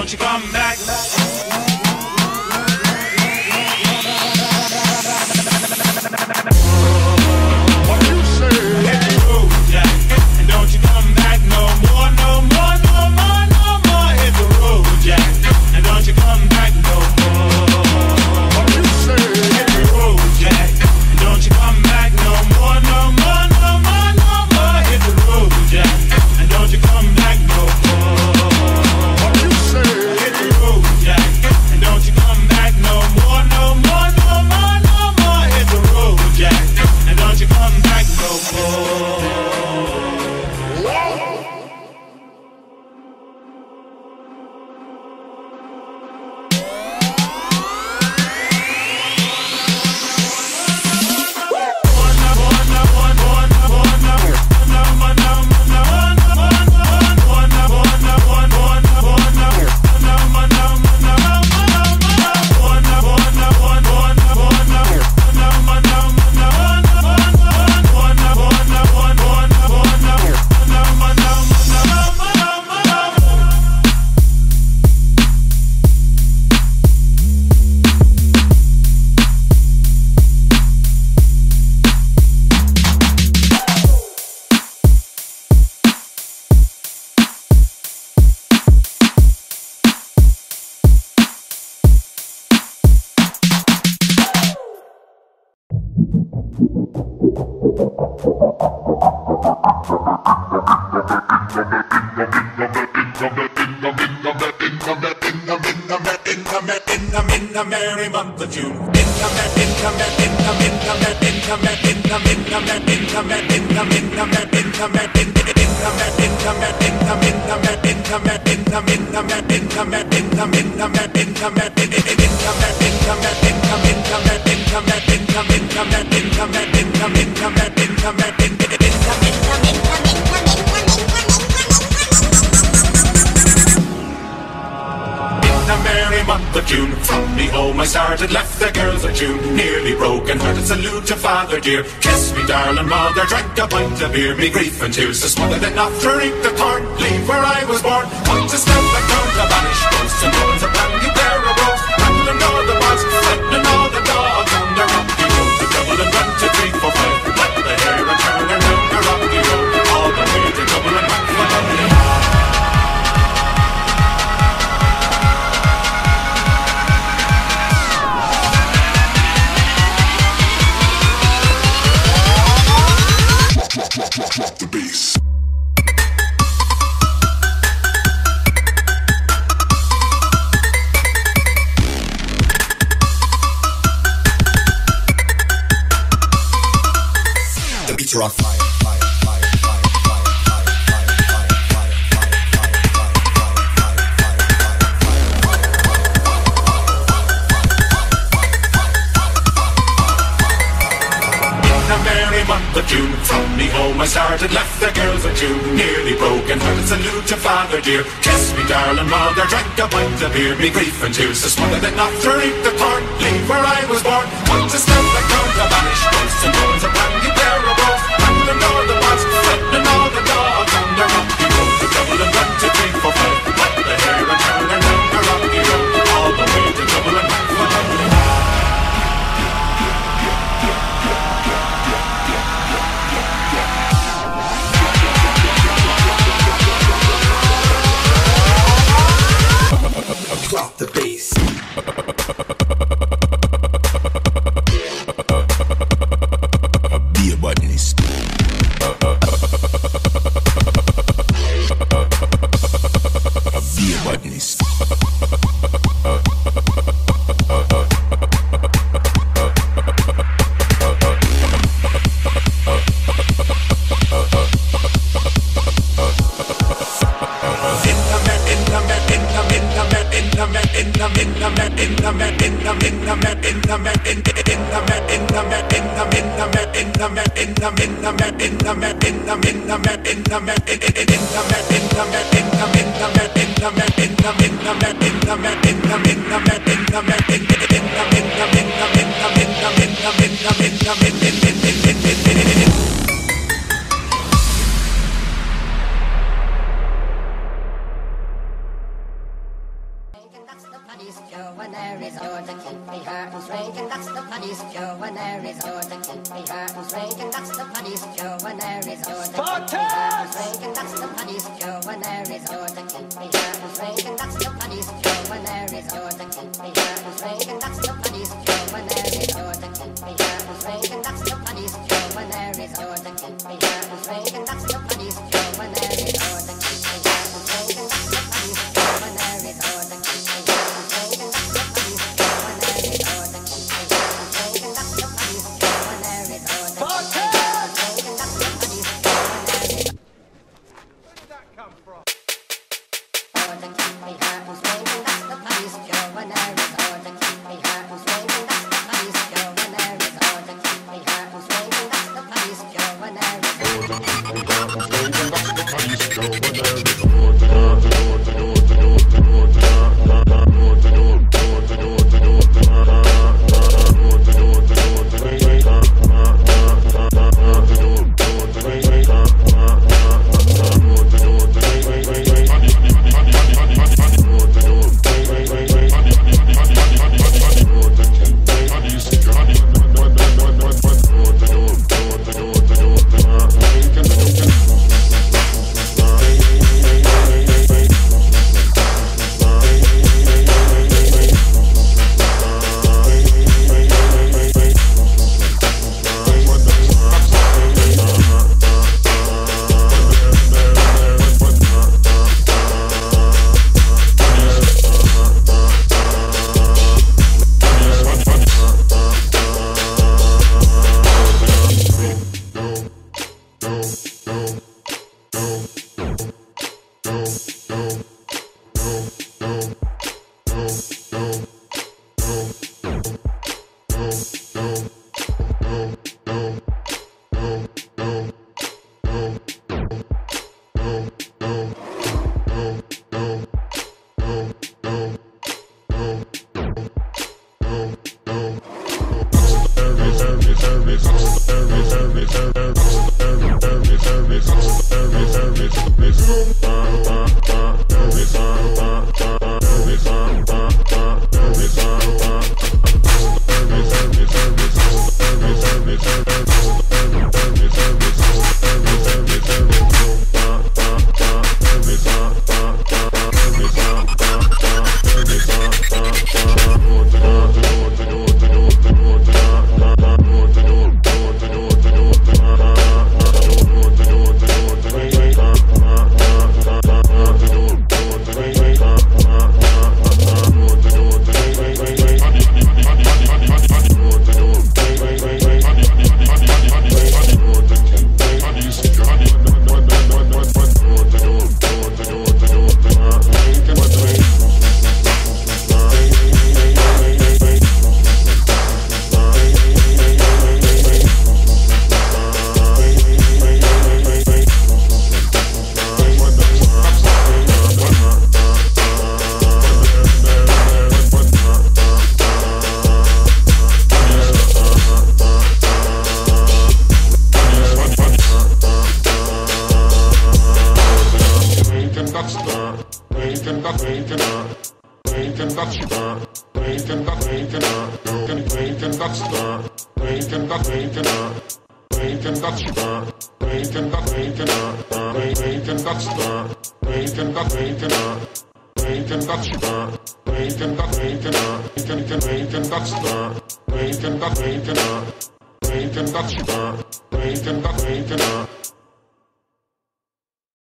don't you come back. What you say? Hit the road, Jack, and don't you come back no more, no more, no more, no more. Hit the road, Jack, and don't you come back no more. What you say? Hit the road, Jack, and don't you come back no more, no more, no more, no more. Hit the road, Jack, and don't you come back no more. What you say? Hit the road, Jack, and don't you come back no more, no more, no more, no more. Hit the road, Jack, and don't you come back no more. In the merry month of June, from me home I started, left the girls of June, nearly broken hearted. Salute to father dear, kiss me darling mother, drank a pint of beer, me grief and tears so smothered enough to reap the corn, leave where I was born, come to step back down to banish ghosts and bones, a brand new pair of robes, rattling all the bars, threatening all the dogs on the rocky road, to double and 1, 2, 3, 4, 5, let the hair and turn around the rocky road, all the way to double and 1, 2, 3, 4, 5. Drop the bass. The beats are on fire. Month of June, from me home I started, left the girls of June, nearly broken hearted. Salute to father dear, kiss me darling mother, drank a pint of beer, me grief and tears so smothered enough to reap the corn, leave where I was born, come to step back down to banish ghosts and bones, a brand new pair of robes, rattling all the bars, threatening all the dogs on the rocky road, to double and 1, 2, 3, 4, 5, let the hair and turn around the rocky road, all the way to double and 1, 2, 3, 4, 5. Drop the bass. Be a botanist. Be a botanist. and there is more to keep me heart and strength, and that's the paddy's cure. And there is more to keep me heart and strength, and that's the paddy's cure. And there is more to keep me heart and strength, and that's the paddy's cure. And there is more to keep me heart and strength, and that's the paddy's cure. And there is more to keep me heart and strength, and that's the paddy's cure. And there is more to keep me heart and strength, and that's the paddy's cure. And there is more to keep me heart and strength, and that's the paddy's cure. And there is more to keep me heart and strength, and that's the paddy's cure. And there is more to keep me heart and strength, and that's the paddy's cure. And there is more to keep me heart and strength, and that's the paddy's cure. And there is more to keep me heart and strength, and that's the paddy's cure. And there is Where did that come from? more to keep me heart and strength, and that's the paddy's cure. And there is more to keep me heart and strength, and that's the paddy's cure. And there is more to keep me heart and strength, and that's the paddy's cure. And there is more to keep me heart and strength, and that's the paddy's cure. And there is more to That's